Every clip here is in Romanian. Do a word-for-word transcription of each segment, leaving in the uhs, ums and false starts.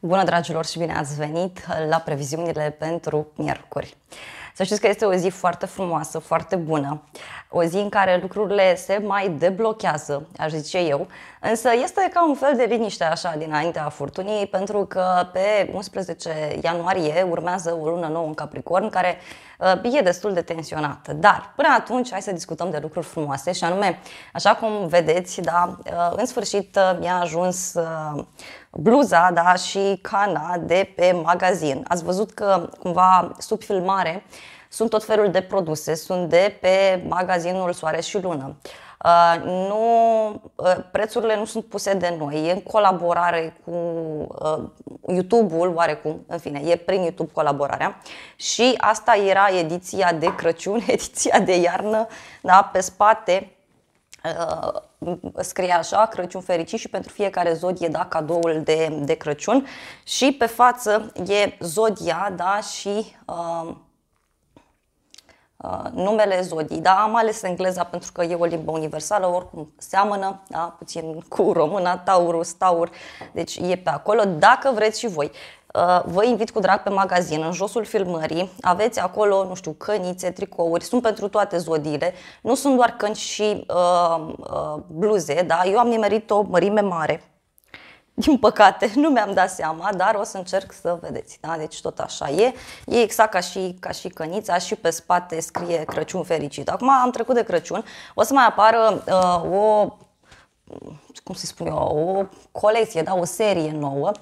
Bună, dragilor, și bine ați venit la previziunile pentru miercuri. Să știți că este o zi foarte frumoasă, foarte bună, o zi în care lucrurile se mai deblochează, aș zice eu, însă este ca un fel de liniște așa dinaintea furtunii, pentru că pe unsprezece ianuarie urmează o lună nouă în Capricorn, care uh, e destul de tensionată. Dar până atunci hai să discutăm de lucruri frumoase și anume, așa cum vedeți, da, uh, în sfârșit uh, mi-a ajuns uh, bluza, da, și cana de pe magazin. Ați văzut că cumva sub filmare sunt tot felul de produse, sunt de pe magazinul Soare și Lună. Uh, nu, uh, prețurile nu sunt puse de noi, e în colaborare cu uh, YouTube-ul, oarecum, în fine, e prin YouTube colaborarea. Și asta era ediția de Crăciun, ediția de iarnă, da, pe spate uh, scrie așa: Crăciun fericit, și pentru fiecare zodie, da, cadoul de, de Crăciun. Și pe față e zodia, da, și uh, Uh, numele zodii, da, am ales engleza pentru că e o limbă universală, oricum seamănă, da, puțin cu româna, Taurus, Taur, deci e pe acolo. Dacă vreți și voi, uh, vă invit cu drag pe magazin, în josul filmării, aveți acolo, nu știu, cănițe, tricouri, sunt pentru toate zodiile, nu sunt doar căni și uh, uh, bluze, da, eu am nimerit o mărime mare. Din păcate, nu mi-am dat seama, dar o să încerc să vedeți. Da? Deci tot așa e. E exact ca și, ca și cănița, și pe spate scrie Crăciun fericit. Acum am trecut de Crăciun, o să mai apară uh, o, cum se spune eu, o colecție, da? O serie nouă.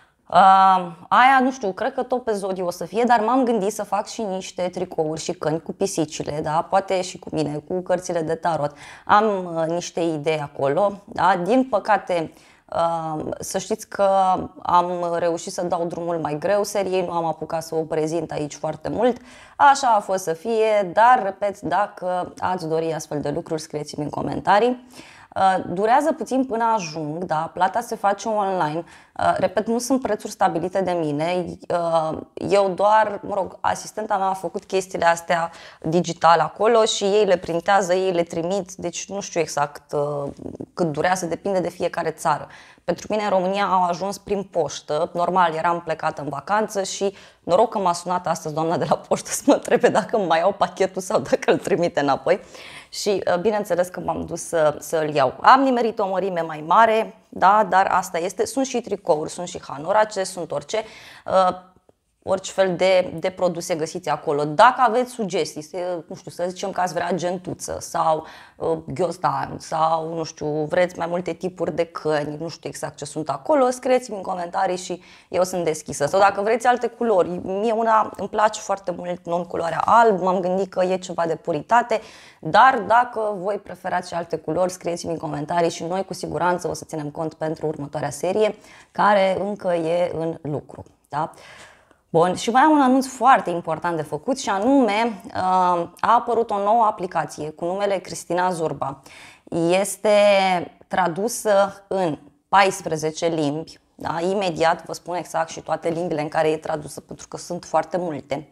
Uh, aia, nu știu, cred că tot pe zodii o să fie, dar m-am gândit să fac și niște tricouri și căni cu pisicile, da? Poate și cu mine, cu cărțile de tarot. Am uh, niște idei acolo, da? Din păcate, Uh, să știți că am reușit să dau drumul mai greu seriei, nu am apucat să o prezint aici foarte mult, așa a fost să fie, dar repet, dacă ați dori astfel de lucruri, scrieți-mi în comentarii. Uh, durează puțin până ajung, da, plata se face online, uh, repet, nu sunt prețuri stabilite de mine, uh, eu doar, mă rog, asistenta mea a făcut chestiile astea digital acolo și ei le printează, ei le trimit, deci nu știu exact uh, cât durează, depinde de fiecare țară. Pentru mine în România au ajuns prin poștă, normal, eram plecată în vacanță și noroc că m-a sunat astăzi doamna de la poștă să mă întrebe dacă îmi mai iau pachetul sau dacă îl trimite înapoi. Și bineînțeles că m-am dus să, să-l iau. Am nimerit o mărime mai mare, da, dar asta este. Sunt și tricouri, sunt și hanorace, sunt orice. Uh, orice fel de, de produse găsiți acolo. Dacă aveți sugestii, să, nu știu, să zicem că ați vrea gentuță sau uh, ghiozdan sau, nu știu, vreți mai multe tipuri de căni, nu știu exact ce sunt acolo, scrieți-mi în comentarii și eu sunt deschisă. Sau dacă vreți alte culori, mie una îmi place foarte mult non-culoarea alb, m-am gândit că e ceva de puritate, dar dacă voi preferați și alte culori, scrieți-mi în comentarii și noi cu siguranță o să ținem cont pentru următoarea serie, care încă e în lucru. Da? Bun, și mai am un anunț foarte important de făcut și anume a apărut o nouă aplicație cu numele Cristina Zurba. Este tradusă în paisprezece limbi, da? Imediat vă spun exact și toate limbile în care e tradusă, pentru că sunt foarte multe.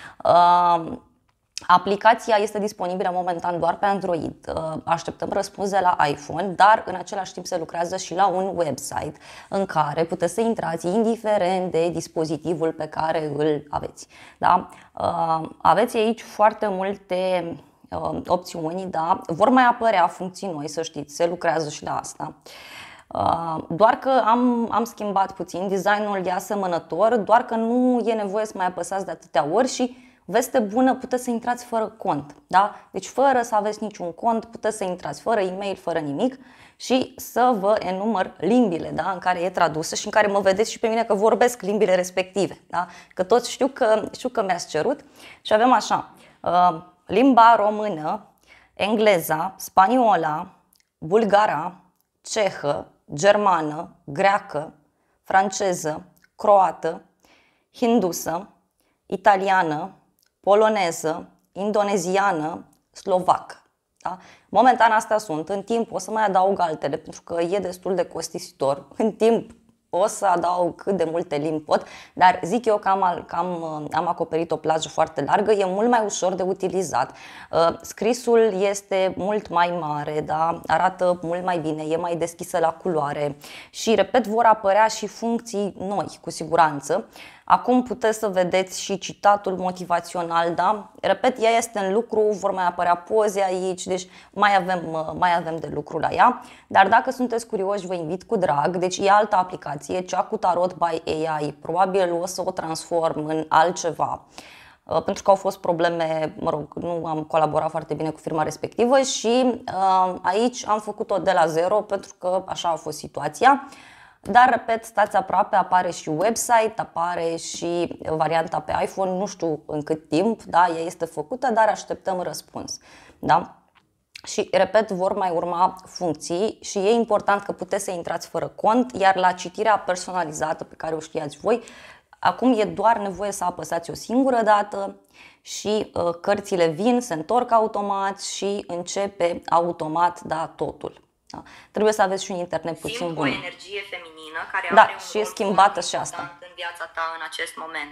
Aplicația este disponibilă momentan doar pe Android, așteptăm răspuns de la iPhone, dar în același timp se lucrează și la un website în care puteți să intrați indiferent de dispozitivul pe care îl aveți. Da? Aveți aici foarte multe opțiuni, da? Vor mai apărea funcții noi, să știți, se lucrează și la asta. Doar că am, am schimbat puțin, designul e asemănător, doar că nu e nevoie să mai apăsați de atâtea ori și veste bună, puteți să intrați fără cont, da? Deci fără să aveți niciun cont, puteți să intrați fără e-mail, fără nimic și să vă enumăr limbile, da? În care e tradusă și în care mă vedeți și pe mine că vorbesc limbile respective, da? Că toți știu că, știu că mi-ați cerut și avem așa, uh, limba română, engleza, spaniola, bulgara, cehă, germană, greacă, franceză, croată, hindusă, italiană, poloneză, indoneziană, slovacă. Da? Momentan astea sunt. În timp o să mai adaug altele pentru că e destul de costisitor. În timp o să adaug cât de multe limbi pot, dar zic eu că am, că am, am acoperit o plajă foarte largă, e mult mai ușor de utilizat, scrisul este mult mai mare, da? Arată mult mai bine, e mai deschisă la culoare și, repet, vor apărea și funcții noi, cu siguranță. Acum puteți să vedeți și citatul motivațional, da? Repet, ea este în lucru, vor mai apărea poze aici, deci mai avem, mai avem de lucru la ea. Dar dacă sunteți curioși, vă invit cu drag, deci e altă aplicație, cea cu Tarot by A I, probabil o să o transform în altceva. Pentru că au fost probleme, mă rog, nu am colaborat foarte bine cu firma respectivă și uh, aici am făcut-o de la zero pentru că așa a fost situația. Dar, repet, stați aproape, apare și website, apare și varianta pe iPhone, nu știu în cât timp, da, ea este făcută, dar așteptăm răspuns, da? Și, repet, vor mai urma funcții și e important că puteți să intrați fără cont, iar la citirea personalizată pe care o știați voi, acum e doar nevoie să apăsați o singură dată și uh, cărțile vin, se întorc automat și începe automat, da, totul. Da. Trebuie să aveți și un internet puțin Simt bun. o energie feminină care da, are un și e rol schimbată și asta. în viața ta în acest moment.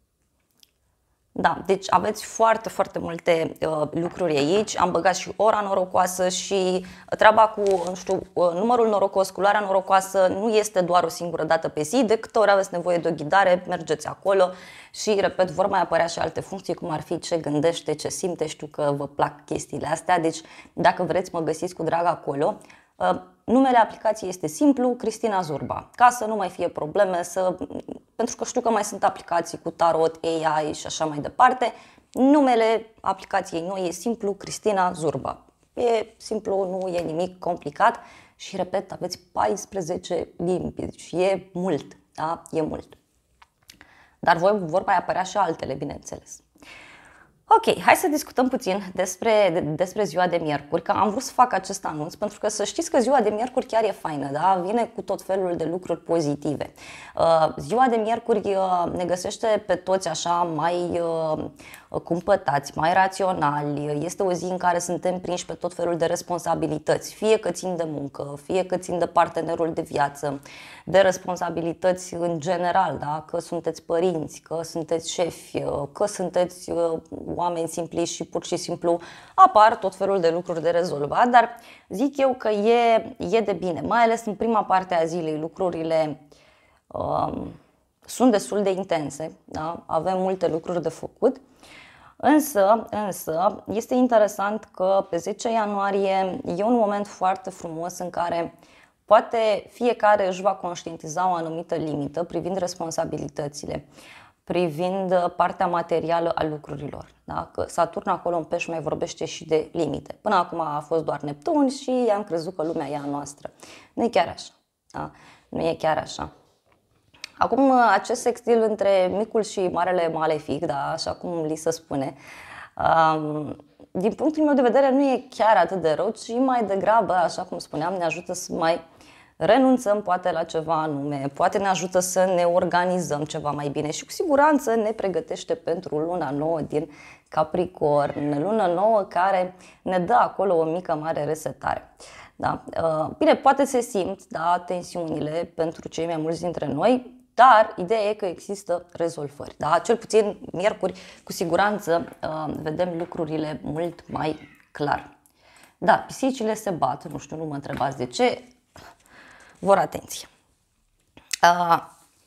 Da, deci aveți foarte, foarte multe uh, lucruri aici. Am băgat și ora norocoasă și treaba cu, nu știu, uh, numărul norocos, culoarea norocoasă nu este doar o singură dată pe zi. De câte ori aveți nevoie de o ghidare, mergeți acolo și, repet, vor mai apărea și alte funcții, cum ar fi ce gândește, ce simte. Știu că vă plac chestiile astea, deci dacă vreți, mă găsiți cu drag acolo. Uh, numele aplicației este simplu, Cristina Zurba, ca să nu mai fie probleme, să, pentru că știu că mai sunt aplicații cu Tarot, A I și așa mai departe. Numele aplicației noi e simplu, Cristina Zurba. E simplu, nu e nimic complicat și, repet, aveți paisprezece limbi, deci e mult, da? E mult. Dar voi vor mai apărea și altele, bineînțeles. Ok, hai să discutăm puțin despre, despre ziua de miercuri, că am vrut să fac acest anunț pentru că să știți că ziua de miercuri chiar e faină, da? Vine cu tot felul de lucruri pozitive. Uh, ziua de miercuri uh, ne găsește pe toți așa mai uh, cumpătați, mai raționali. Este o zi în care suntem prinși pe tot felul de responsabilități, fie că țin de muncă, fie că țin de partenerul de viață, de responsabilități în general, da? Că sunteți părinți, că sunteți șefi, că sunteți uh, oameni simpli și pur și simplu apar tot felul de lucruri de rezolvat, dar zic eu că e, e de bine, mai ales în prima parte a zilei lucrurile um, sunt destul de intense, da? Avem multe lucruri de făcut, însă, însă este interesant că pe zece ianuarie e un moment foarte frumos în care poate fiecare își va conștientiza o anumită limită privind responsabilitățile, privind partea materială a lucrurilor. Da? Că Saturn acolo în Pești mai vorbește și de limite. Până acum a fost doar Neptun și am crezut că lumea e a noastră. Nu e chiar așa. Da? Nu e chiar așa. Acum, acest sextil între micul și marele malefic, da? Așa cum li se spune, um, din punctul meu de vedere nu e chiar atât de rău, ci mai degrabă, așa cum spuneam, ne ajută să mai renunțăm poate la ceva anume, poate ne ajută să ne organizăm ceva mai bine și cu siguranță ne pregătește pentru luna nouă din Capricorn, luna nouă care ne dă acolo o mică mare resetare. Da? Bine, poate se simt, da, tensiunile pentru cei mai mulți dintre noi, dar ideea e că există rezolvări. Da? Cel puțin miercuri, cu siguranță, vedem lucrurile mult mai clar. Da, pisicile se bat, nu știu, nu mă întrebați de ce, vor atenție. Uh,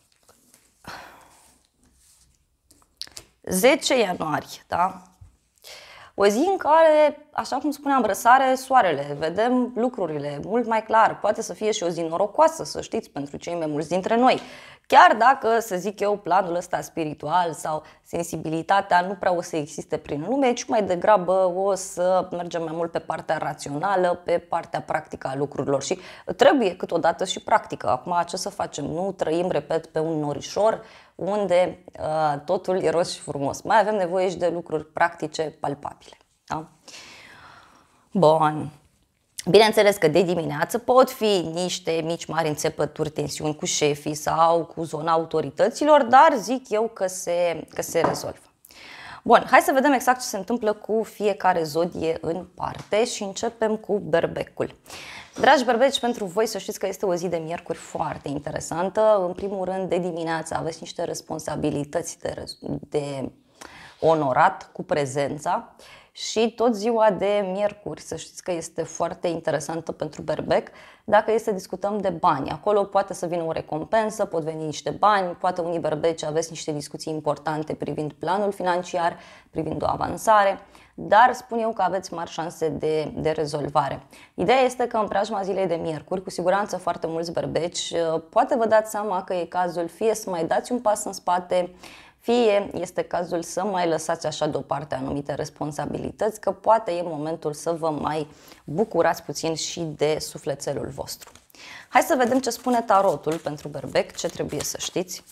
zece ianuarie, da? O zi în care, așa cum spuneam, răsare soarele, vedem lucrurile mult mai clar. Poate să fie și o zi norocoasă, să știți, pentru cei mai mulți dintre noi. Chiar dacă, să zic eu, planul ăsta spiritual sau sensibilitatea nu prea o să existe prin lume, ci mai degrabă o să mergem mai mult pe partea rațională, pe partea practică a lucrurilor. Și trebuie câteodată și practică. Acum, ce să facem? Nu trăim, repet, pe un norișor unde uh, totul e roz și frumos. Mai avem nevoie și de lucruri practice, palpabile. Da? Bun. Bineînțeles că de dimineață pot fi niște mici mari înțepături, tensiuni cu șefii sau cu zona autorităților, dar zic eu că se, că se rezolvă. Bun, hai să vedem exact ce se întâmplă cu fiecare zodie în parte și începem cu Berbecul. Dragi berbeci, pentru voi să știți că este o zi de miercuri foarte interesantă. În primul rând, de dimineață aveți niște responsabilități de, de onorat cu prezența și tot ziua de miercuri să știți că este foarte interesantă pentru berbec. Dacă este să discutăm de bani, acolo poate să vină o recompensă, pot veni niște bani, poate unii berbeci aveți niște discuții importante privind planul financiar, privind o avansare, dar spun eu că aveți mari șanse de, de rezolvare. Ideea este că în preajma zilei de miercuri, cu siguranță foarte mulți berbeci, poate vă dați seama că e cazul fie să mai dați un pas în spate, fie este cazul să mai lăsați așa deoparte anumite responsabilități, că poate e momentul să vă mai bucurați puțin și de sufletelul vostru. Hai să vedem ce spune tarotul pentru berbec, ce trebuie să știți.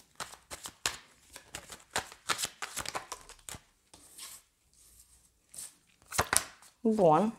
Bun.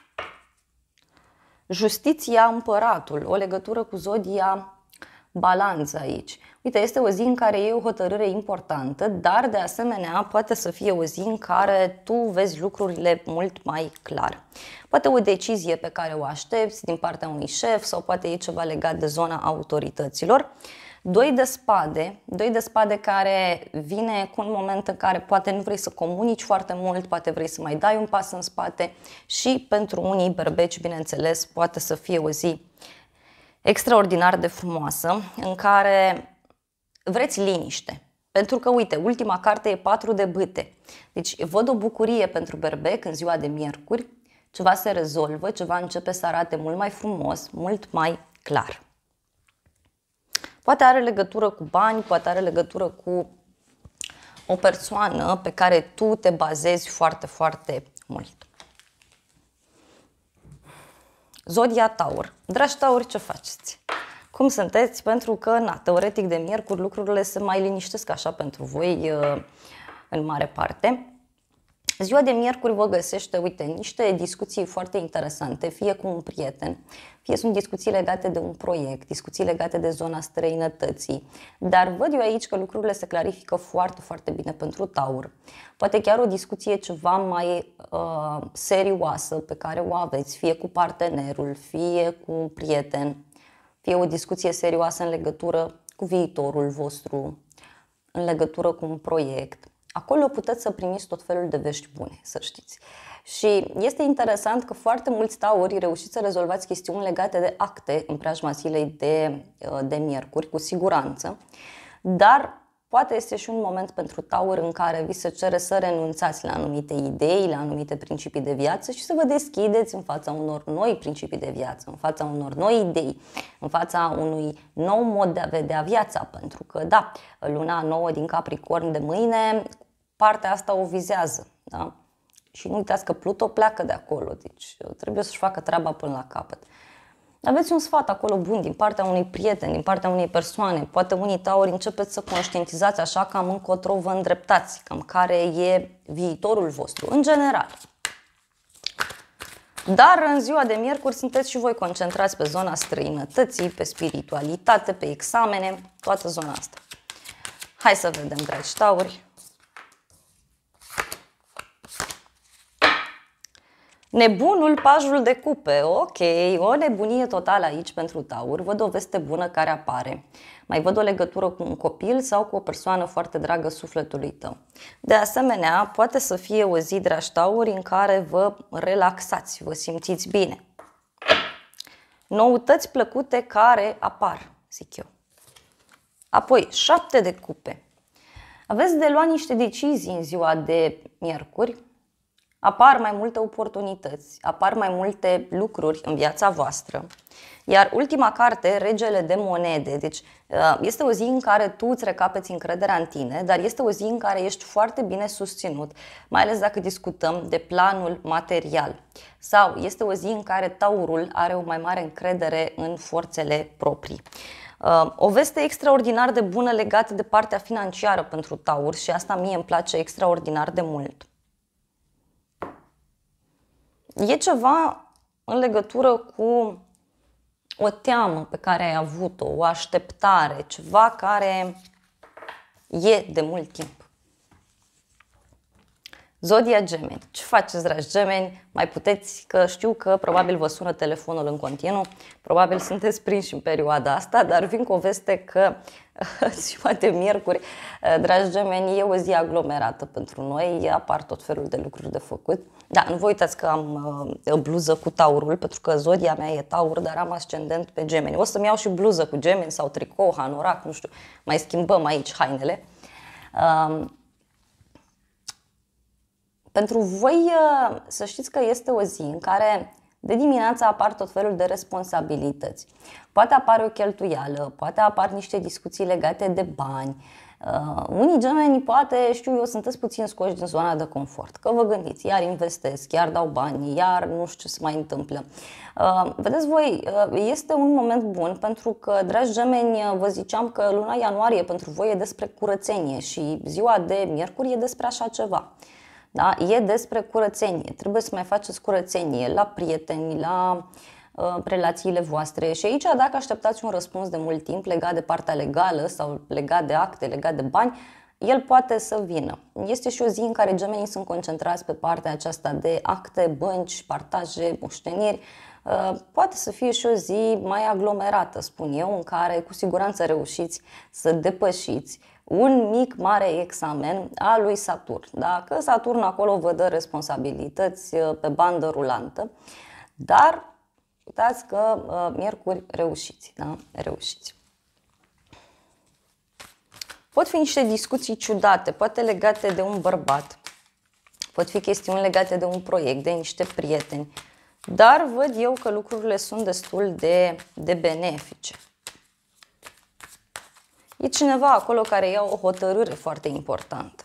Justiția, împăratul, o legătură cu zodia Balanță aici. Uite, este o zi în care e o hotărâre importantă, dar de asemenea poate să fie o zi în care tu vezi lucrurile mult mai clar. Poate o decizie pe care o aștepți din partea unui șef sau poate e ceva legat de zona autorităților. Doi de spade, doi de spade care vine cu un moment în care poate nu vrei să comunici foarte mult, poate vrei să mai dai un pas în spate și pentru unii berbeci, bineînțeles, poate să fie o zi extraordinar de frumoasă în care vreți liniște. Pentru că, uite, ultima carte e patru de bâte. Deci văd o bucurie pentru berbec în ziua de miercuri, ceva se rezolvă, ceva începe să arate mult mai frumos, mult mai clar. Poate are legătură cu bani, poate are legătură cu o persoană pe care tu te bazezi foarte, foarte mult. Zodia Taur. Dragi Tauri, ce faceți? Cum sunteți? Pentru că, na, teoretic de miercuri lucrurile se mai liniștesc așa pentru voi în mare parte. Ziua de miercuri vă găsește, uite, niște discuții foarte interesante, fie cu un prieten, fie sunt discuții legate de un proiect, discuții legate de zona străinătății. Dar văd eu aici că lucrurile se clarifică foarte, foarte bine pentru Taur. Poate chiar o discuție ceva mai uh, serioasă pe care o aveți, fie cu partenerul, fie cu un prieten, fie o discuție serioasă în legătură cu viitorul vostru, în legătură cu un proiect. Acolo puteți să primiți tot felul de vești bune, să știți. Și este interesant că foarte mulți tauri reușiți să rezolvați chestiuni legate de acte în preajma zilei de, de miercuri, cu siguranță, dar poate este și un moment pentru taur în care vi se cere să renunțați la anumite idei, la anumite principii de viață și să vă deschideți în fața unor noi principii de viață, în fața unor noi idei, în fața unui nou mod de a vedea viața. Pentru că, da, luna nouă din Capricorn de mâine, partea asta o vizează, da? Și nu uitați că Pluto pleacă de acolo, deci trebuie să-și facă treaba până la capăt. Aveți un sfat acolo bun din partea unui prieten, din partea unei persoane. Poate unii tauri începeți să conștientizați așa cam încotro vă îndreptați, cam care e viitorul vostru, în general. Dar în ziua de miercuri sunteți și voi concentrați pe zona străinătății, pe spiritualitate, pe examene, toată zona asta. Hai să vedem, dragi tauri. Nebunul, pajul de cupe. Ok, o nebunie totală aici pentru taur. Văd o veste bună care apare. Mai văd o legătură cu un copil sau cu o persoană foarte dragă sufletului tău. De asemenea, poate să fie o zi, dragi tauri, în care vă relaxați, vă simțiți bine. Noutăți plăcute care apar, zic eu. Apoi, șapte de cupe. Aveți de luat niște decizii în ziua de miercuri. Apar mai multe oportunități, apar mai multe lucruri în viața voastră. Iar ultima carte, Regele de monede, deci este o zi în care tu îți recapeți încrederea în tine, dar este o zi în care ești foarte bine susținut, mai ales dacă discutăm de planul material. Sau este o zi în care taurul are o mai mare încredere în forțele proprii. O veste extraordinar de bună legată de partea financiară pentru taur și asta mie îmi place extraordinar de mult. E ceva în legătură cu o teamă pe care ai avut-o, o așteptare, ceva care e de mult timp. Zodia Gemeni. Ce faceți, dragi Gemeni? Mai puteți, că știu că probabil vă sună telefonul în continuu, probabil sunteți prinși în perioada asta, dar vin cu o veste că ziua de miercuri, dragi Gemeni, e o zi aglomerată pentru noi, apar tot felul de lucruri de făcut. Da, nu vă uitați că am uh, bluză cu taurul, pentru că zodia mea e taur, dar am ascendent pe Gemeni. O să-mi iau și bluză cu Gemeni sau tricou, hanorac, nu știu, mai schimbăm aici hainele. Uh, Pentru voi să știți că este o zi în care de dimineață apar tot felul de responsabilități. Poate apare o cheltuială, poate apar niște discuții legate de bani. Uh, unii gemeni, poate, știu eu, sunteți puțin scoși din zona de confort. Că vă gândiți, iar investesc, iar dau bani, iar nu știu ce se mai întâmplă. Uh, vedeți voi, uh, este un moment bun pentru că, dragi gemeni, vă ziceam că luna ianuarie pentru voi e despre curățenie și ziua de miercuri e despre așa ceva. Da? E despre curățenie. Trebuie să mai faceți curățenie la prieteni, la uh, relațiile voastre. Și aici, dacă așteptați un răspuns de mult timp legat de partea legală sau legat de acte, legat de bani, el poate să vină. Este și o zi în care gemenii sunt concentrați pe partea aceasta de acte, bănci, partaje, moșteniri. Uh, poate să fie și o zi mai aglomerată, spun eu, în care cu siguranță reușiți să depășiți un mic mare examen al lui Saturn. Da? Că Saturn acolo vă dă responsabilități pe bandă rulantă, dar uitați că uh, miercuri reușiți, da? Reușiți. Pot fi niște discuții ciudate, poate legate de un bărbat, pot fi chestiuni legate de un proiect, de niște prieteni, dar văd eu că lucrurile sunt destul de, de benefice. E cineva acolo care ia o hotărâre foarte importantă.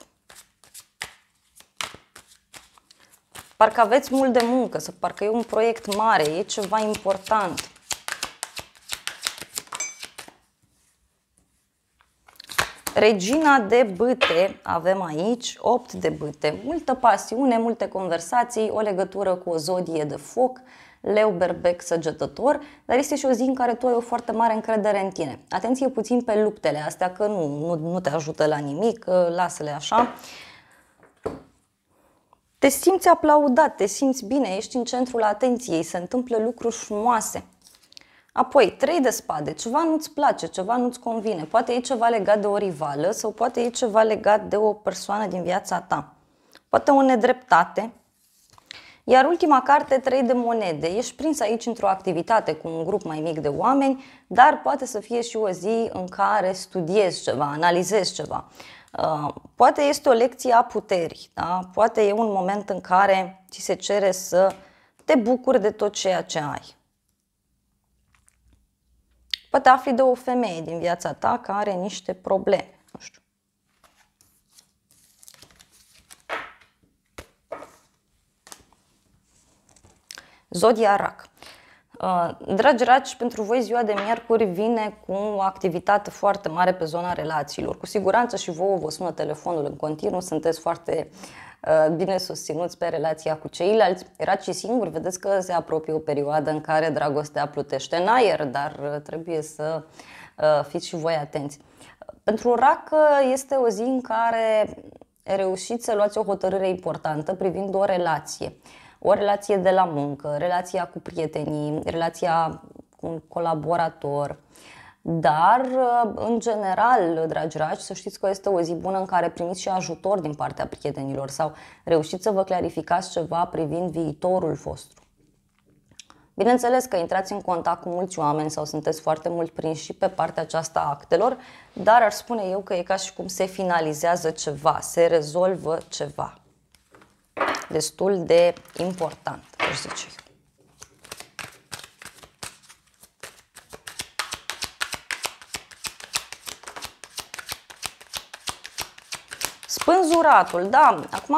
Parcă aveți mult de muncă, sau parcă e un proiect mare, e ceva important. Regina de bâte avem aici, opt de bâte, multă pasiune, multe conversații, o legătură cu o zodie de foc, leu, berbec, săgetător, dar este și o zi în care tu ai o foarte mare încredere în tine. Atenție puțin pe luptele astea, că nu, nu, nu te ajută la nimic, lasă-le așa. Te simți aplaudat, te simți bine, ești în centrul atenției, se întâmplă lucruri frumoase. Apoi, trei de spade, ceva nu-ți place, ceva nu-ți convine. Poate e ceva legat de o rivală sau poate e ceva legat de o persoană din viața ta. Poate o nedreptate. Iar ultima carte, trei de monede. Ești prins aici într-o activitate cu un grup mai mic de oameni, dar poate să fie și o zi în care studiezi ceva, analizezi ceva. Poate este o lecție a puterii, da? Poate e un moment în care ți se cere să te bucuri de tot ceea ce ai. Poate afli de o femeie din viața ta care are niște probleme, nu știu. Zodia Rac. Dragi raci, pentru voi ziua de miercuri vine cu o activitate foarte mare pe zona relațiilor. Cu siguranță și vouă vă sună telefonul în continuu, sunteți foarte bine susținuți pe relația cu ceilalți. Racii singuri, vedeți că se apropie o perioadă în care dragostea plutește în aer, dar trebuie să fiți și voi atenți. Pentru Rac este o zi în care reușiți să luați o hotărâre importantă privind o relație. O relație de la muncă, relația cu prietenii, relația cu un colaborator. Dar, în general, dragi raci, să știți că este o zi bună în care primiți și ajutor din partea prietenilor sau reușiți să vă clarificați ceva privind viitorul vostru. Bineînțeles că intrați în contact cu mulți oameni sau sunteți foarte mult prinși și pe partea aceasta a actelor, dar aș spune eu că e ca și cum se finalizează ceva, se rezolvă ceva. Destul de important, aș zice eu. Spânzuratul, da, acum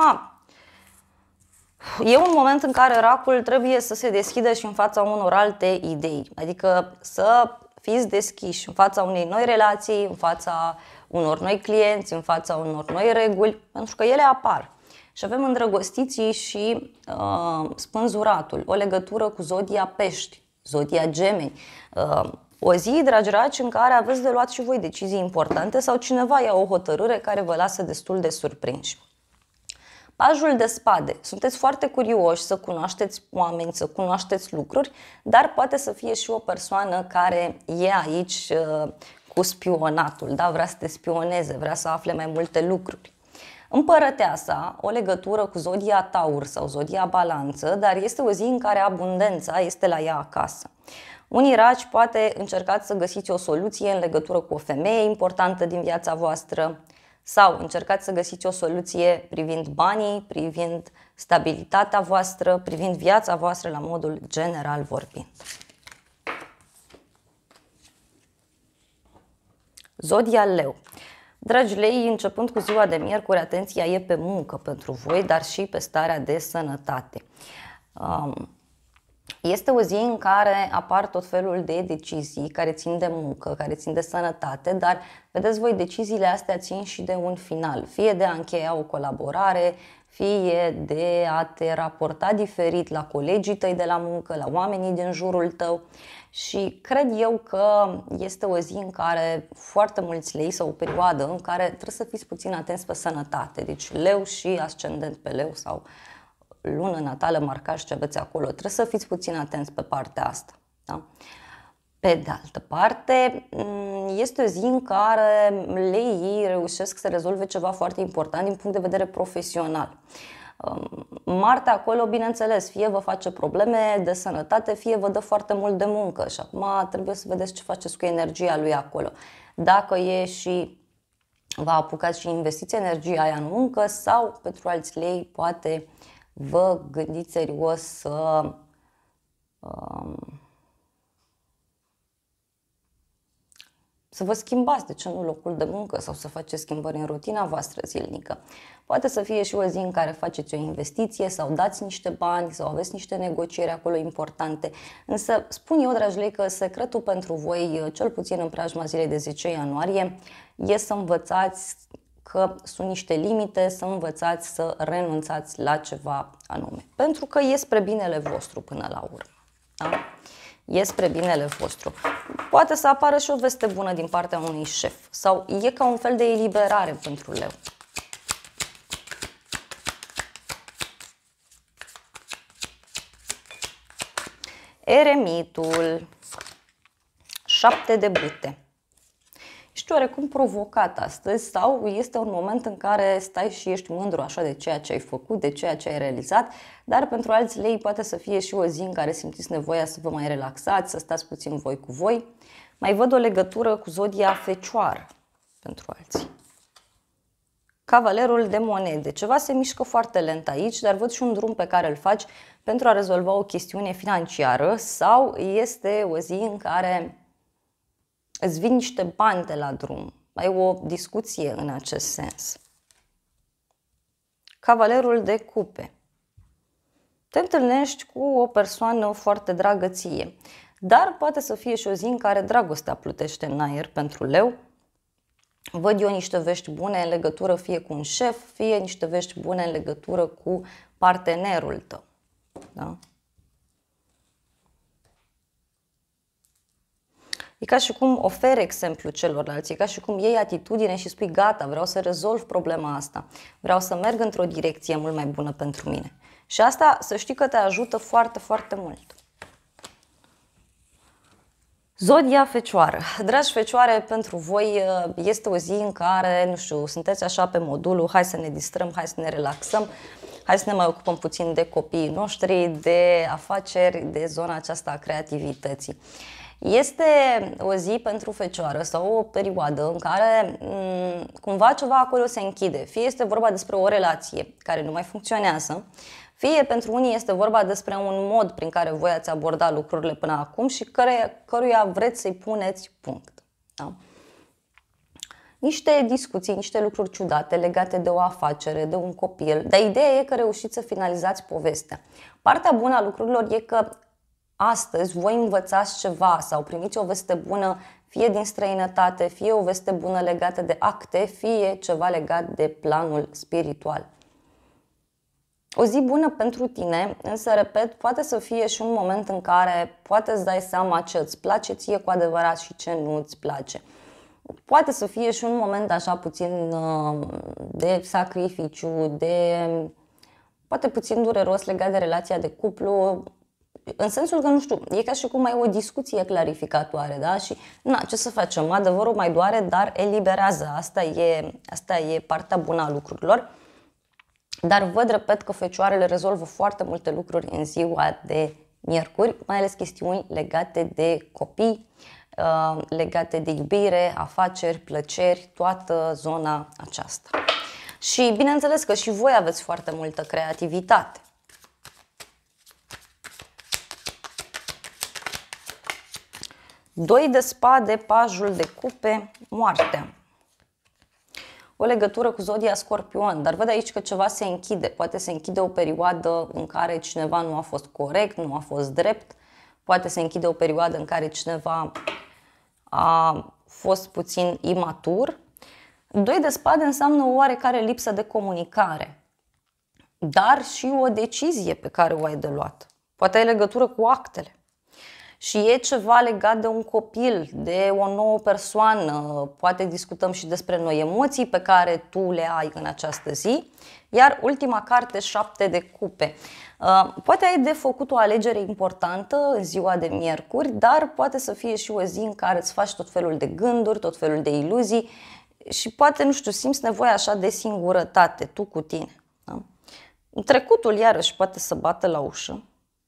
e un moment în care racul trebuie să se deschidă și în fața unor alte idei, adică să fiți deschiși în fața unei noi relații, în fața unor noi clienți, în fața unor noi reguli, pentru că ele apar. Și avem îndrăgostiții și uh, spânzuratul, o legătură cu zodia Pești, zodia Gemeni. Uh, o zi, dragi raci, în care aveți de luat și voi decizii importante sau cineva ia o hotărâre care vă lasă destul de surprinși. Pajul de spade. Sunteți foarte curioși să cunoașteți oameni, să cunoașteți lucruri, dar poate să fie și o persoană care e aici uh, cu spionatul, da? Vrea să te spioneze, vrea să afle mai multe lucruri. Împărăteasa, o legătură cu zodia Taur sau zodia Balanță, dar este o zi în care abundența este la ea acasă. Unii ragi poate încercați să găsiți o soluție în legătură cu o femeie importantă din viața voastră sau încercați să găsiți o soluție privind banii, privind stabilitatea voastră, privind viața voastră la modul general vorbind. Zodia Leu. Dragi lei, începând cu ziua de miercuri, atenția e pe muncă pentru voi, dar și pe starea de sănătate. Este o zi în care apar tot felul de decizii care țin de muncă, care țin de sănătate, dar vedeți voi, deciziile astea țin și de un final, fie de a încheia o colaborare, fie de a te raporta diferit la colegii tăi de la muncă, la oamenii din jurul tău. Și cred eu că este o zi în care foarte mulți lei, sau o perioadă în care trebuie să fiți puțin atenți pe sănătate. Deci leu și ascendent pe leu sau lună natală, marcați ce aveți acolo. Trebuie să fiți puțin atenți pe partea asta. Da? Pe de altă parte, este o zi în care leii reușesc să rezolve ceva foarte important din punct de vedere profesional. Marte acolo, bineînțeles, fie vă face probleme de sănătate, fie vă dă foarte mult de muncă și acum trebuie să vedeți ce faceți cu energia lui acolo. Dacă e și vă apucați și investiți energia aia în muncă sau pentru alți lei poate vă gândiți serios să um, să vă schimbați, de ce nu, locul de muncă sau să faceți schimbări în rutina voastră zilnică. Poate să fie și o zi în care faceți o investiție sau dați niște bani sau aveți niște negocieri acolo importante. Însă spun eu, dragi lei, că secretul pentru voi, cel puțin în preajma zilei de zece ianuarie, e să învățați că sunt niște limite, să învățați să renunțați la ceva anume. Pentru că e spre binele vostru până la urmă. Da? E spre binele vostru. Poate să apară și o veste bună din partea unui șef sau e ca un fel de eliberare pentru leu. Eremitul, șapte de bute. Ești oarecum provocat astăzi sau este un moment în care stai și ești mândru așa de ceea ce ai făcut, de ceea ce ai realizat, dar pentru alți lei poate să fie și o zi în care simțiți nevoia să vă mai relaxați, să stați puțin voi cu voi. Mai văd o legătură cu zodia Fecioară pentru alții. Cavalerul de monede. Ceva se mișcă foarte lent aici, dar văd și un drum pe care îl faci pentru a rezolva o chestiune financiară sau este o zi în care îți vin niște bani de la drum. Ai o discuție în acest sens. Cavalerul de cupe. Te întâlnești cu o persoană foarte dragă ție, dar poate să fie și o zi în care dragostea plutește în aer pentru leu. Văd eu niște vești bune în legătură fie cu un șef, fie niște vești bune în legătură cu partenerul tău. Da? E ca și cum oferi exemplu celorlalți, e ca și cum iei atitudine și spui gata, vreau să rezolv problema asta, vreau să merg într-o direcție mult mai bună pentru mine. Și asta să știi că te ajută foarte, foarte mult. Zodia Fecioară. Dragi Fecioare, pentru voi este o zi în care, nu știu, sunteți așa pe modulul, hai să ne distrăm, hai să ne relaxăm, hai să ne mai ocupăm puțin de copiii noștri, de afaceri, de zona aceasta a creativității. Este o zi pentru Fecioară sau o perioadă în care m, cumva ceva acolo se închide. Fie este vorba despre o relație care nu mai funcționează, fie pentru unii este vorba despre un mod prin care voi ați abordat lucrurile până acum și care, căruia vreți să-i puneți punct. Da? Niște discuții, niște lucruri ciudate legate de o afacere, de un copil, dar ideea e că reușiți să finalizați povestea. Partea bună a lucrurilor e că astăzi voi învățați ceva sau primiți o veste bună fie din străinătate, fie o veste bună legată de acte, fie ceva legat de planul spiritual. O zi bună pentru tine, însă, repet, poate să fie și un moment în care poate îți dai seama ce îți place ție cu adevărat și ce nu îți place. Poate să fie și un moment așa puțin de sacrificiu, de poate puțin dureros legat de relația de cuplu, în sensul că, nu știu, e ca și cum ai o discuție clarificatoare, da? Și, na, ce să facem? Adevărul mai doare, dar eliberează. Asta e, asta e partea bună a lucrurilor. Dar văd, repet, că fecioarele rezolvă foarte multe lucruri în ziua de miercuri, mai ales chestiuni legate de copii, legate de iubire, afaceri, plăceri, toată zona aceasta. Și bineînțeles că și voi aveți foarte multă creativitate. Doi de spade, pajul de cupe, moartea. O legătură cu zodia Scorpion, dar văd aici că ceva se închide. Poate se închide o perioadă în care cineva nu a fost corect, nu a fost drept. Poate se închide o perioadă în care cineva a fost puțin imatur. Doi de spade înseamnă o oarecare lipsă de comunicare, dar și o decizie pe care o ai de luat. Poate ai legătură cu actele. Și e ceva legat de un copil, de o nouă persoană, poate discutăm și despre noi emoții pe care tu le ai în această zi. Iar ultima carte, șapte de cupe. Poate ai de făcut o alegere importantă în ziua de miercuri, dar poate să fie și o zi în care îți faci tot felul de gânduri, tot felul de iluzii și poate, nu știu, simți nevoia așa de singurătate, tu cu tine. Da? Trecutul iarăși poate să bată la ușă.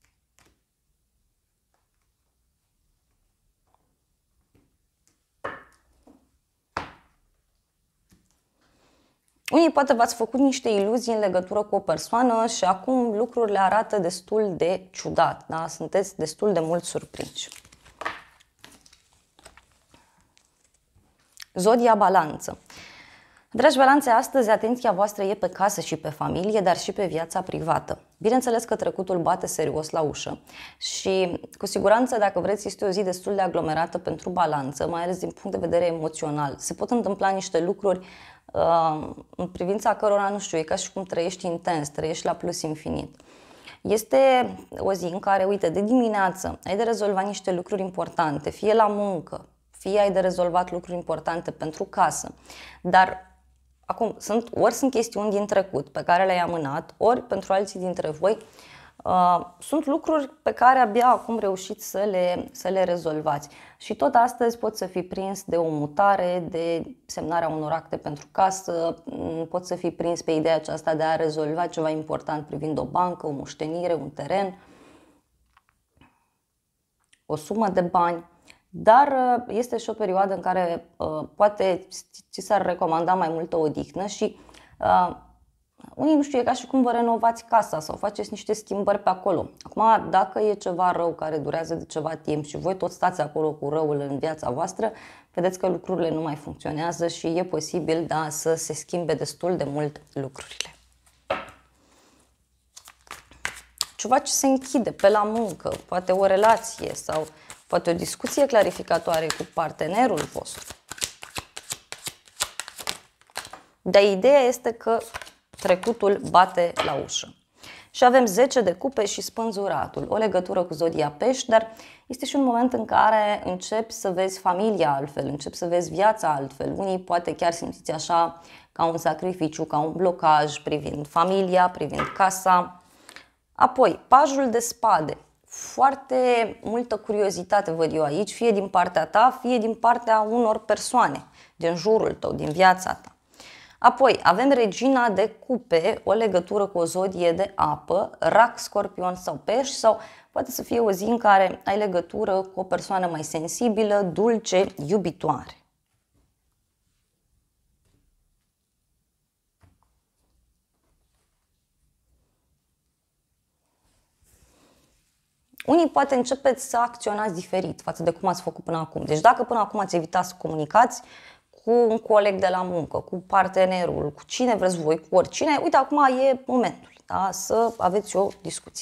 Unii poate v-ați făcut niște iluzii în legătură cu o persoană și acum lucrurile arată destul de ciudat, da? Sunteți destul de mult surprinși. Zodia Balanță. Dragi balanțe, astăzi atenția voastră e pe casă și pe familie, dar și pe viața privată. Bineînțeles că trecutul bate serios la ușă și cu siguranță, dacă vreți, este o zi destul de aglomerată pentru balanță, mai ales din punct de vedere emoțional. Se pot întâmpla niște lucruri uh, în privința cărora, nu știu, e ca și cum trăiești intens, trăiești la plus infinit. Este o zi în care, uite, de dimineață ai de rezolvat niște lucruri importante, fie la muncă, fie ai de rezolvat lucruri importante pentru casă, dar acum, sunt, ori sunt chestiuni din trecut pe care le-ai amânat, ori pentru alții dintre voi uh, sunt lucruri pe care abia acum reușiți să le, să le rezolvați. Și tot astăzi poți să fii prins de o mutare, de semnarea unor acte pentru casă, poți să fii prins pe ideea aceasta de a rezolva ceva important privind o bancă, o moștenire, un teren, o sumă de bani. Dar este și o perioadă în care uh, poate ți s-ar recomanda mai multă odihnă și uh, unii, nu știu, e ca și cum vă renovați casa sau faceți niște schimbări pe acolo. Acum, dacă e ceva rău care durează de ceva timp și voi tot stați acolo cu răul în viața voastră, vedeți că lucrurile nu mai funcționează și e posibil, da, să se schimbe destul de mult lucrurile. Ceva ce se închide pe la muncă, poate o relație sau poate o discuție clarificatoare cu partenerul vostru. Dar ideea este că trecutul bate la ușă. Și avem zece de cupe și spânzuratul, o legătură cu zodia Pești, dar este și un moment în care începi să vezi familia altfel, începi să vezi viața altfel. Unii poate chiar simțiți așa ca un sacrificiu, ca un blocaj privind familia, privind casa. Apoi, pajul de spade. Foarte multă curiozitate văd eu aici, fie din partea ta, fie din partea unor persoane din jurul tău, din viața ta. Apoi avem regina de cupe, o legătură cu o zodie de apă, rac, scorpion sau pești, sau poate să fie o zi în care ai legătură cu o persoană mai sensibilă, dulce, iubitoare. Unii poate începeți să acționați diferit față de cum ați făcut până acum. Deci dacă până acum ați evitat să comunicați cu un coleg de la muncă, cu partenerul, cu cine vreți voi, cu oricine, uite, acum e momentul, da, să aveți o discuție.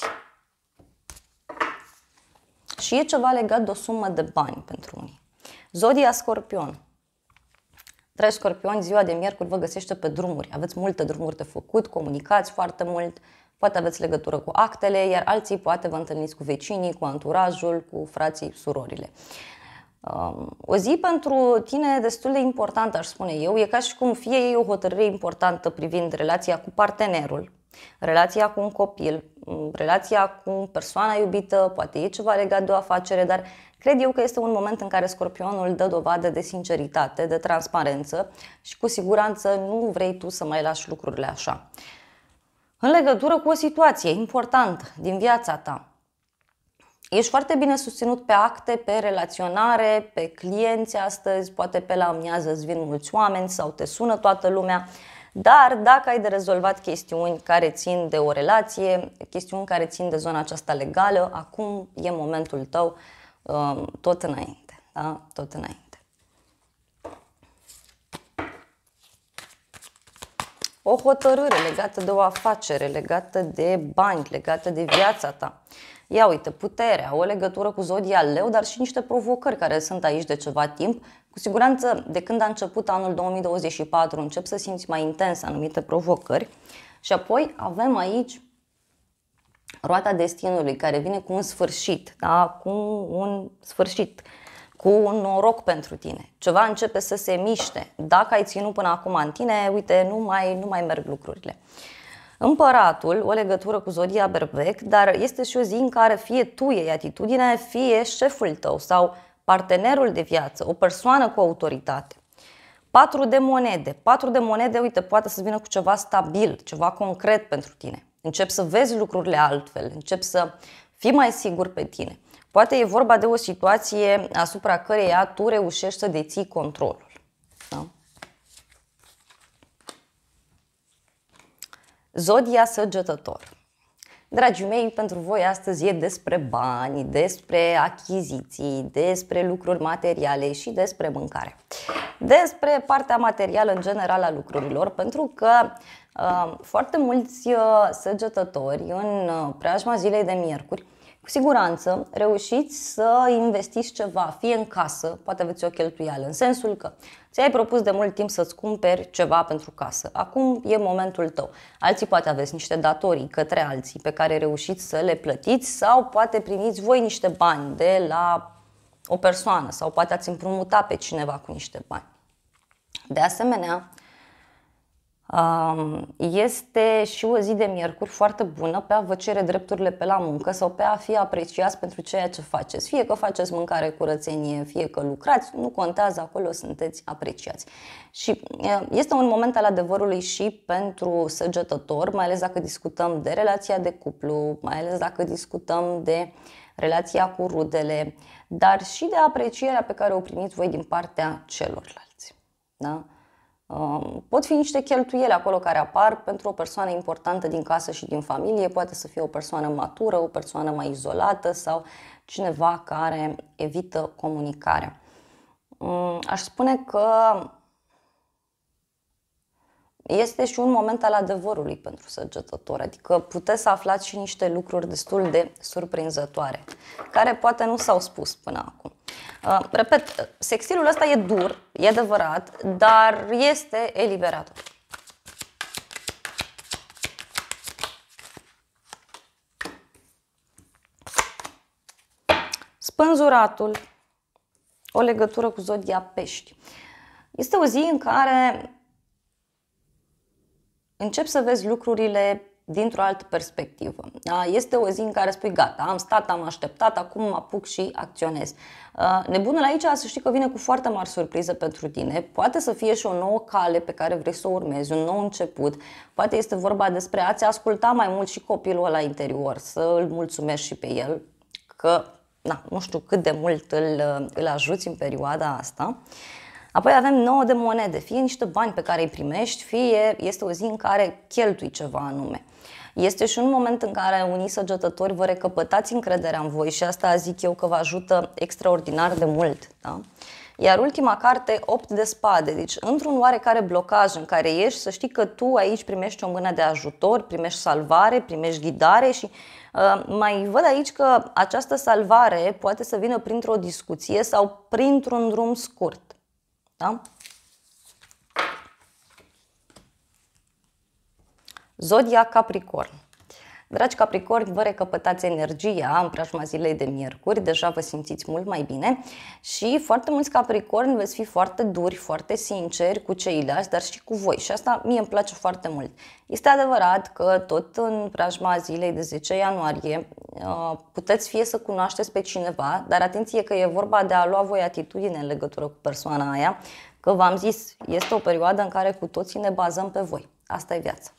Și e ceva legat de o sumă de bani pentru unii. Zodia Scorpion. Dragi scorpioni, ziua de miercuri vă găsește pe drumuri. Aveți multe drumuri de făcut, comunicați foarte mult, poate aveți legătură cu actele, iar alții poate vă întâlniți cu vecinii, cu anturajul, cu frații, surorile. O zi pentru tine destul de importantă, aș spune eu, e ca și cum fie e o hotărâre importantă privind relația cu partenerul, relația cu un copil, relația cu persoana iubită, poate e ceva legat de o afacere, dar cred eu că este un moment în care Scorpionul dă dovadă de sinceritate, de transparență și cu siguranță nu vrei tu să mai lași lucrurile așa. În legătură cu o situație importantă din viața ta, ești foarte bine susținut pe acte, pe relaționare, pe clienți astăzi, poate pe la amiază îți vin mulți oameni sau te sună toată lumea, dar dacă ai de rezolvat chestiuni care țin de o relație, chestiuni care țin de zona aceasta legală, acum e momentul tău, tot înainte, da? Tot înainte. O hotărâre legată de o afacere, legată de bani, legată de viața ta. Ia uite, puterea, o legătură cu zodia Leu, dar și niște provocări care sunt aici de ceva timp. Cu siguranță, de când a început anul două mii douăzeci și patru, încep să simți mai intens anumite provocări. Și apoi avem aici roata destinului, care vine cu un sfârșit, da? Cu un sfârșit, cu un noroc pentru tine. Ceva începe să se miște. Dacă ai ținut până acum în tine, uite, nu mai, nu mai merg lucrurile. Împăratul, o legătură cu zodia Berbec, dar este și o zi în care fie tu iei atitudine, fie șeful tău sau partenerul de viață, o persoană cu autoritate. Patru de monede. Patru de monede, uite, poate să vină cu ceva stabil, ceva concret pentru tine. Începi să vezi lucrurile altfel, începi să fii mai sigur pe tine. Poate e vorba de o situație asupra căreia tu reușești să deții controlul. Da? Zodia Săgetător. Dragii mei, pentru voi astăzi e despre bani, despre achiziții, despre lucruri materiale și despre mâncare. Despre partea materială în general a lucrurilor, pentru că uh, foarte mulți uh, săgetători în uh, preajma zilei de miercuri, cu siguranță reușiți să investiți ceva, fie în casă, poate aveți o cheltuială, în sensul că ți-ai propus de mult timp să-ți cumperi ceva pentru casă. Acum e momentul tău. Alții poate aveți niște datorii către alții pe care reușiți să le plătiți sau poate primiți voi niște bani de la o persoană sau poate ați împrumutat pe cineva cu niște bani. De asemenea, este și o zi de miercuri foarte bună pe a vă cere drepturile pe la muncă sau pe a fi apreciați pentru ceea ce faceți. Fie că faceți mâncare, curățenie, fie că lucrați, nu contează, acolo sunteți apreciați. Și este un moment al adevărului și pentru săgetător, mai ales dacă discutăm de relația de cuplu, mai ales dacă discutăm de relația cu rudele, dar și de aprecierea pe care o primiți voi din partea celorlalți. Da? Pot fi niște cheltuieli acolo care apar pentru o persoană importantă din casă și din familie, poate să fie o persoană matură, o persoană mai izolată sau cineva care evită comunicarea. Aș spune că este și un moment al adevărului pentru săgetători, adică puteți să aflați și niște lucruri destul de surprinzătoare, care poate nu s-au spus până acum. Uh, repet, sextilul ăsta e dur, e adevărat, dar este eliberator. Spânzuratul, o legătură cu zodia Pești. Este o zi în care începi să vezi lucrurile dintr-o altă perspectivă. Este o zi în care spui gata, am stat, am așteptat, acum mă apuc și acționez. Nebunul aici, să știi că vine cu foarte mari surprize pentru tine. Poate să fie și o nouă cale pe care vrei să o urmezi, un nou început. Poate este vorba despre a-ți asculta mai mult și copilul ăla interior, să îl mulțumești și pe el, că na, nu știu cât de mult îl, îl ajuți în perioada asta. Apoi avem nouă de monede, fie niște bani pe care îi primești, fie este o zi în care cheltui ceva anume. Este și un moment în care unii săgetători vă recăpătați încrederea în voi și asta zic eu că vă ajută extraordinar de mult. Da? Iar ultima carte, opt de spade, deci într-un oarecare blocaj în care ești, să știi că tu aici primești o mână de ajutor, primești salvare, primești ghidare și uh, mai văd aici că această salvare poate să vină printr-o discuție sau printr-un drum scurt. Da? Zodia Capricorn. Dragi Capricorni, vă recăpătați energia în preajma zilei de miercuri, deja vă simțiți mult mai bine și foarte mulți Capricorni veți fi foarte duri, foarte sinceri cu ceilalți, dar și cu voi și asta mie îmi place foarte mult. Este adevărat că tot în preajma zilei de zece ianuarie puteți fie să cunoașteți pe cineva, dar atenție că e vorba de a lua voi atitudine în legătură cu persoana aia, că v-am zis, este o perioadă în care cu toții ne bazăm pe voi. Asta e viața.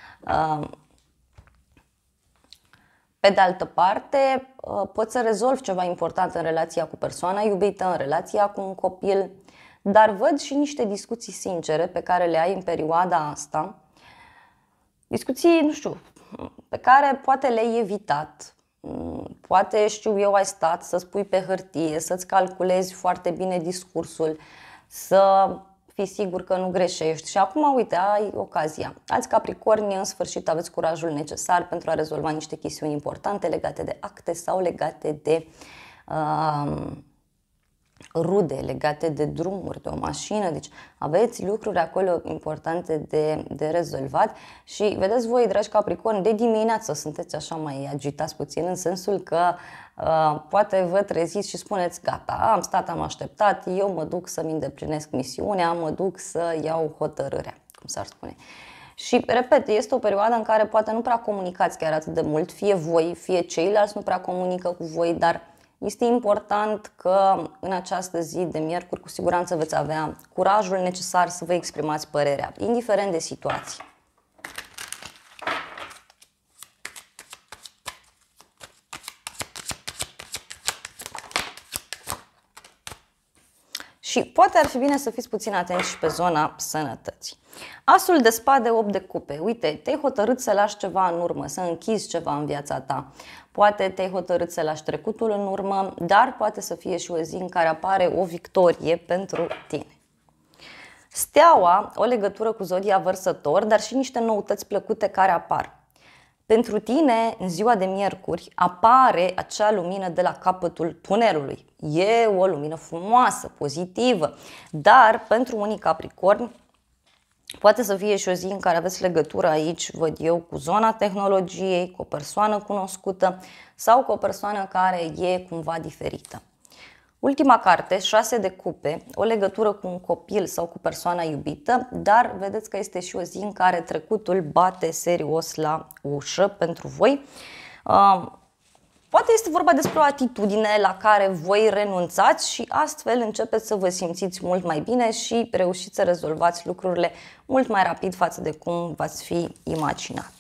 Pe de altă parte, poți să rezolvi ceva important în relația cu persoana iubită, în relația cu un copil, dar văd și niște discuții sincere pe care le ai în perioada asta. Discuții, nu știu, pe care poate le-ai evitat. Poate, știu eu, ai stat să spui pe hârtie, să-ți calculezi foarte bine discursul, să fii sigur că nu greșești și acum, uite, ai ocazia. Alți Capricorni, în sfârșit, aveți curajul necesar pentru a rezolva niște chestiuni importante legate de acte sau legate de uh, rude, legate de drumuri, de o mașină. Deci aveți lucruri acolo importante de, de rezolvat și vedeți voi, dragi Capricorni, de dimineață sunteți așa mai agitați puțin, în sensul că uh, poate vă treziți și spuneți gata, am stat, am așteptat, eu mă duc să-mi îndeplinesc misiunea, mă duc să iau hotărârea, cum s-ar spune. Și, repet, este o perioadă în care poate nu prea comunicați chiar atât de mult, fie voi, fie ceilalți nu prea comunică cu voi, dar este important că în această zi de miercuri cu siguranță veți avea curajul necesar să vă exprimați părerea, indiferent de situație. Și poate ar fi bine să fiți puțin atenți și pe zona sănătății. Asul de spade, opt de cupe. Uite, te-ai hotărât să lași ceva în urmă, să închizi ceva în viața ta. Poate te-ai hotărât să lași trecutul în urmă, dar poate să fie și o zi în care apare o victorie pentru tine. Steaua, o legătură cu zodia Vărsător, dar și niște noutăți plăcute care apar. Pentru tine, în ziua de miercuri, apare acea lumină de la capătul tunelului. E o lumină frumoasă, pozitivă, dar pentru unii Capricorni poate să fie și o zi în care aveți legătură aici, văd eu, cu zona tehnologiei, cu o persoană cunoscută sau cu o persoană care e cumva diferită. Ultima carte, șase de cupe, o legătură cu un copil sau cu persoana iubită, dar vedeți că este și o zi în care trecutul bate serios la ușă pentru voi. Poate este vorba despre o atitudine la care voi renunțați și astfel începeți să vă simțiți mult mai bine și reușiți să rezolvați lucrurile mult mai rapid față de cum v-ați fi imaginat.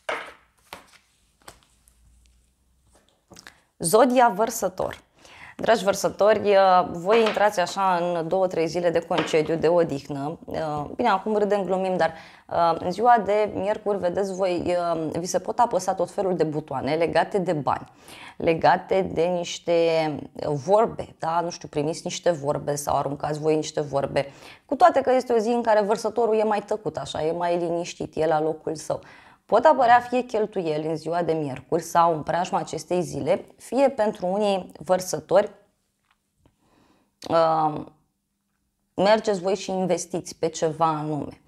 Zodia Vărsător. Dragi vărsători, voi intrați așa în două trei zile de concediu, de odihnă. Bine, acum râdem, glumim, dar în ziua de miercuri, vedeți voi, vi se pot apăsa tot felul de butoane legate de bani, legate de niște vorbe, da? Nu știu, primiți niște vorbe sau aruncați voi niște vorbe, cu toate că este o zi în care vărsătorul e mai tăcut, așa, e mai liniștit, e la locul său. Pot apărea fie cheltuieli în ziua de miercuri sau în preajma acestei zile, fie pentru unii vărsători uh, mergeți voi și investiți pe ceva anume.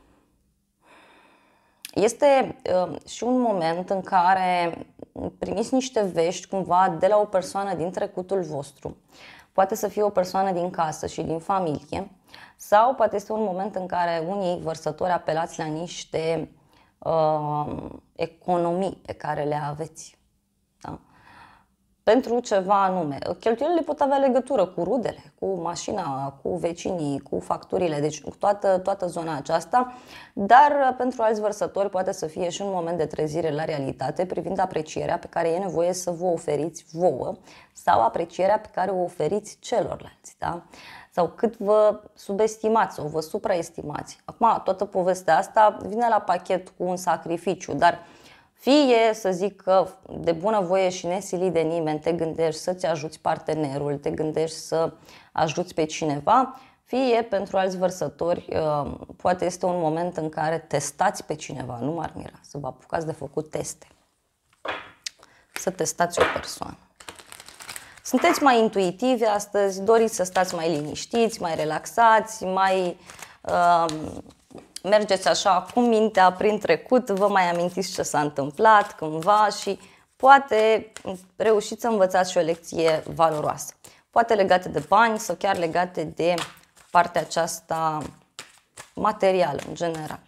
Este uh, și un moment în care primiți niște vești cumva de la o persoană din trecutul vostru. Poate să fie o persoană din casă și din familie sau poate este un moment în care unii vărsători apelați la niște Uh, economii pe care le aveți, da? Pentru ceva anume. Cheltuielile pot avea legătură cu rudele, cu mașina, cu vecinii, cu facturile, deci cu toată, toată zona aceasta, dar pentru alți vărsători poate să fie și un moment de trezire la realitate privind aprecierea pe care e nevoie să vă oferiți vouă sau aprecierea pe care o oferiți celorlalți, da? Sau cât vă subestimați sau vă supraestimați. Acum, toată povestea asta vine la pachet cu un sacrificiu, dar fie să zic că de bunăvoie și nesilit de nimeni te gândești să-ți ajuți partenerul, te gândești să ajuți pe cineva, fie pentru alți vărsători, poate este un moment în care testați pe cineva, nu m-ar mira, să vă apucați de făcut teste, să testați o persoană. Sunteți mai intuitivi astăzi, doriți să stați mai liniștiți, mai relaxați, mai uh, mergeți așa cu mintea prin trecut, vă mai amintiți ce s-a întâmplat cândva și poate reușiți să învățați și o lecție valoroasă. Poate legate de bani sau chiar legate de partea aceasta materială în general.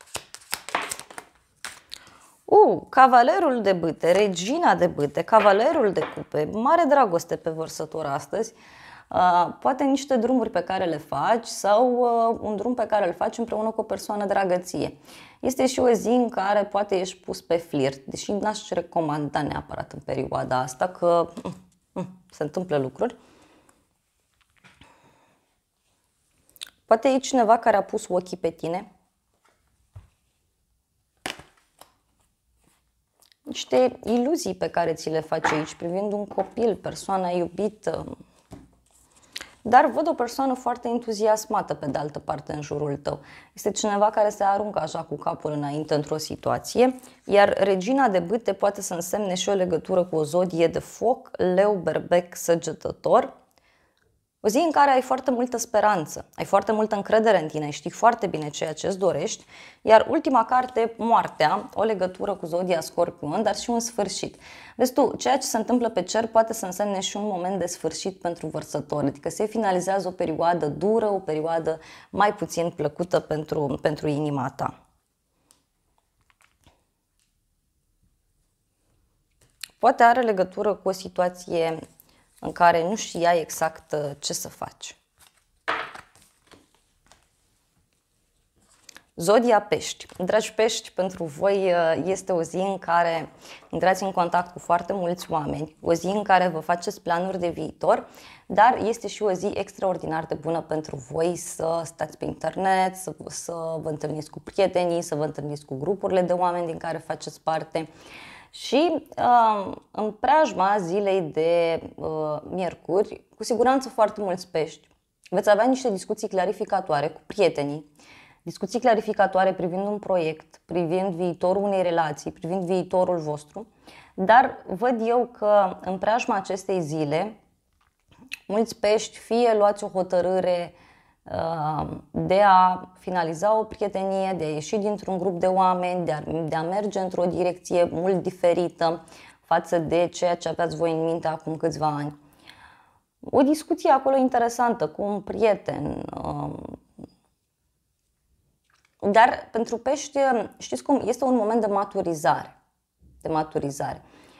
Uh, cavalerul de bâte, regina de bâte, cavalerul de cupe, mare dragoste pe vărsător astăzi. Uh, poate niște drumuri pe care le faci sau uh, un drum pe care îl faci împreună cu o persoană dragă ție. Este și o zi în care poate ești pus pe flirt, deși n-aș recomanda neapărat în perioada asta că uh, uh, se întâmplă lucruri. Poate e cineva care a pus ochii pe tine. Niște iluzii pe care ți le faci aici privind un copil, persoana iubită. Dar văd o persoană foarte entuziasmată pe de altă parte în jurul tău. Este cineva care se aruncă așa cu capul înainte într-o situație, iar regina de bâte poate să însemne și o legătură cu o zodie de foc, leu, berbec, săgetător. O zi în care ai foarte multă speranță, ai foarte multă încredere în tine, știi foarte bine ceea ce îți dorești, iar ultima carte, moartea, o legătură cu zodia Scorpion, dar și un sfârșit. Vezi tu, ceea ce se întâmplă pe cer poate să însemne și un moment de sfârșit pentru vărsători, adică se finalizează o perioadă dură, o perioadă mai puțin plăcută pentru, pentru inima ta. Poate are legătură cu o situație în care nu știai exact ce să faci. Zodia Pești. Dragi pești, pentru voi este o zi în care intrați în contact cu foarte mulți oameni, o zi în care vă faceți planuri de viitor, dar este și o zi extraordinar de bună pentru voi să stați pe internet, să, să vă întâlniți cu prietenii, să vă întâlniți cu grupurile de oameni din care faceți parte. Și uh, în preajma zilei de uh, miercuri, cu siguranță foarte mulți pești, veți avea niște discuții clarificatoare cu prietenii, discuții clarificatoare privind un proiect, privind viitorul unei relații, privind viitorul vostru, dar văd eu că în preajma acestei zile, mulți pești fie luați o hotărâre de a finaliza o prietenie, de a ieși dintr-un grup de oameni, de a, de a merge într-o direcție mult diferită față de ceea ce aveați voi în minte acum câțiva ani. O discuție acolo interesantă cu un prieten. Dar pentru pești, știți cum, este un moment de maturizare. De maturizare.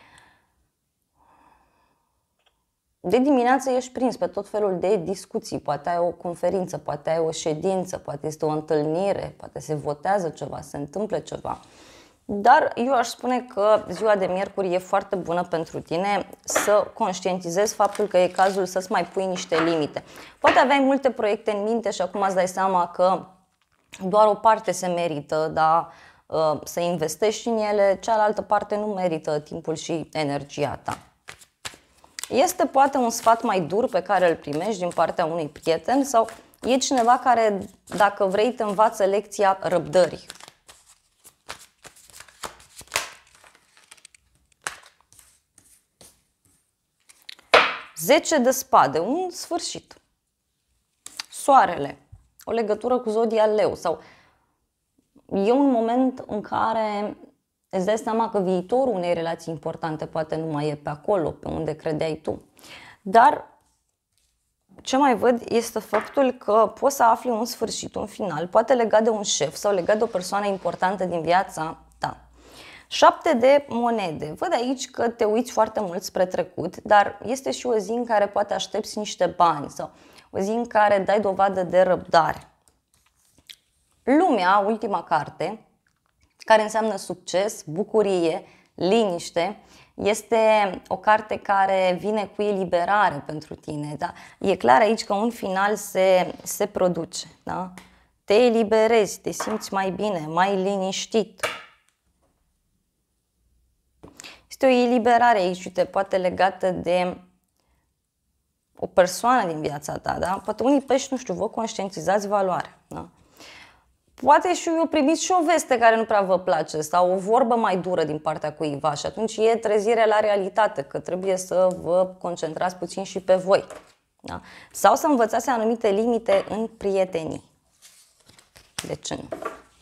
De dimineață ești prins pe tot felul de discuții, poate ai o conferință, poate ai o ședință, poate este o întâlnire, poate se votează ceva, se întâmplă ceva. Dar eu aș spune că ziua de miercuri e foarte bună pentru tine să conștientizezi faptul că e cazul să-ți mai pui niște limite. Poate aveai multe proiecte în minte și acum îți dai seama că doar o parte se merită, da, să investești în ele, cealaltă parte nu merită timpul și energia ta. Este poate un sfat mai dur pe care îl primești din partea unui prieten sau e cineva care, dacă vrei, te învață lecția răbdării. zece de spade, un sfârșit. Soarele, o legătură cu zodia leu sau e un moment în care îți dai seama că viitorul unei relații importante poate nu mai e pe acolo, pe unde credeai tu. Dar ce mai văd este faptul că poți să afli un sfârșit, un final, poate legat de un șef sau legat de o persoană importantă din viața ta. Șapte de monede. Văd aici că te uiți foarte mult spre trecut, dar este și o zi în care poate aștepți niște bani sau o zi în care dai dovadă de răbdare. Lumea, ultima carte, care înseamnă succes, bucurie, liniște, este o carte care vine cu eliberare pentru tine. Da? E clar aici că un final se, se produce. Da? Te eliberezi, te simți mai bine, mai liniștit. Este o eliberare aici, uite, poate legată de o persoană din viața ta. Da? Poate unii pești, nu știu, vă conștientizați valoarea. Da? Poate și eu primiți și o veste care nu prea vă place sau o vorbă mai dură din partea cuiva și atunci e trezirea la realitate, că trebuie să vă concentrați puțin și pe voi. Da? Sau să învățați anumite limite în prietenii. De ce nu?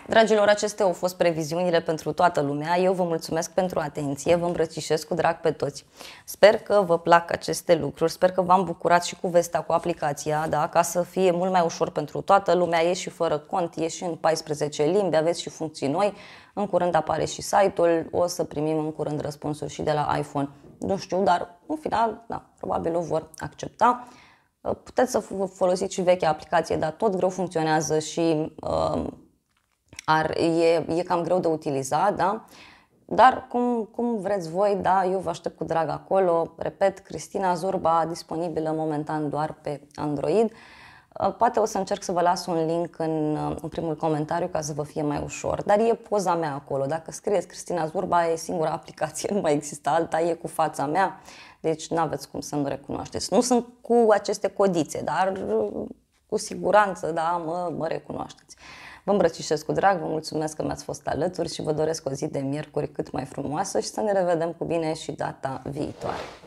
Dragilor, acestea au fost previziunile pentru toată lumea. Eu vă mulțumesc pentru atenție, vă îmbrățișez cu drag pe toți. Sper că vă plac aceste lucruri, sper că v-am bucurat și cu vestea, cu aplicația, da? Ca să fie mult mai ușor pentru toată lumea. E și fără cont, e și în paisprezece limbi, aveți și funcții noi. În curând apare și site-ul, o să primim în curând răspunsuri și de la iPhone. Nu știu, dar în final, da, probabil o vor accepta. Puteți să folosiți și vechea aplicație, dar tot greu funcționează și uh, ar, e, e cam greu de utilizat, da? Dar cum, cum vreți voi, da, eu vă aștept cu drag acolo. Repet, Cristina Zurba, disponibilă momentan doar pe Android. Poate o să încerc să vă las un link în, în primul comentariu ca să vă fie mai ușor, dar e poza mea acolo. Dacă scrieți Cristina Zurba, e singura aplicație, nu mai există alta, e cu fața mea, deci nu aveți cum să nu recunoașteți. Nu sunt cu aceste codițe, dar cu siguranță, da, mă, mă recunoașteți. Vă îmbrățișez cu drag, vă mulțumesc că mi-ați fost alături și vă doresc o zi de miercuri cât mai frumoasă și să ne revedem cu bine și data viitoare.